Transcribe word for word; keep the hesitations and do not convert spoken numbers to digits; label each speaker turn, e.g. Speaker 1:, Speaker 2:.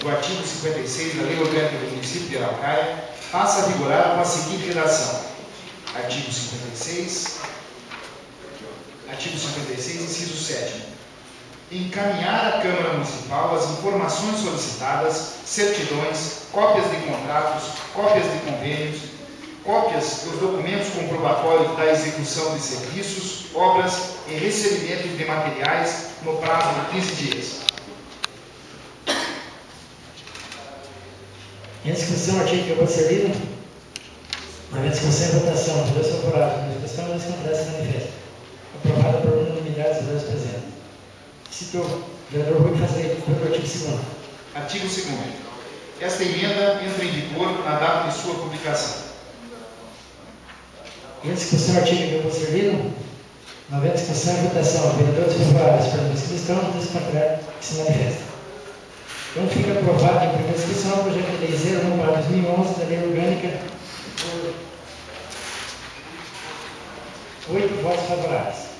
Speaker 1: do artigo cinquenta e seis da Lei Orgânica do Município de Araucária passa a vigorar com a seguinte redação. Artigo cinquenta e seis, artigo cinquenta e seis, inciso sétimo. Encaminhar à Câmara Municipal as informações solicitadas, certidões, cópias de contratos, cópias de convênios, cópias dos documentos comprobatórios da execução de serviços, obras e recebimento de materiais no prazo de quinze dias.
Speaker 2: Em discussão, artigo que eu vou ser lido. Na discussão e votação, os dois favoráveis. Na discussão, não se contrasta e manifesta. Aprovada por unanimidade dos dois presentes. Citou o vereador Rui faz leitura do artigo segundo.
Speaker 1: Artigo segundo. Esta emenda entra em vigor na data de sua publicação.
Speaker 2: Em discussão, artigo que eu vou ser lido. Não havendo discussão e votação, os vereadores favoráveis pela discussão, dos contrários que se manifestam. Então fica aprovado em primeira discussão o projeto de lei zero um barra dois mil e onze da Lei Orgânica por oito votos favoráveis.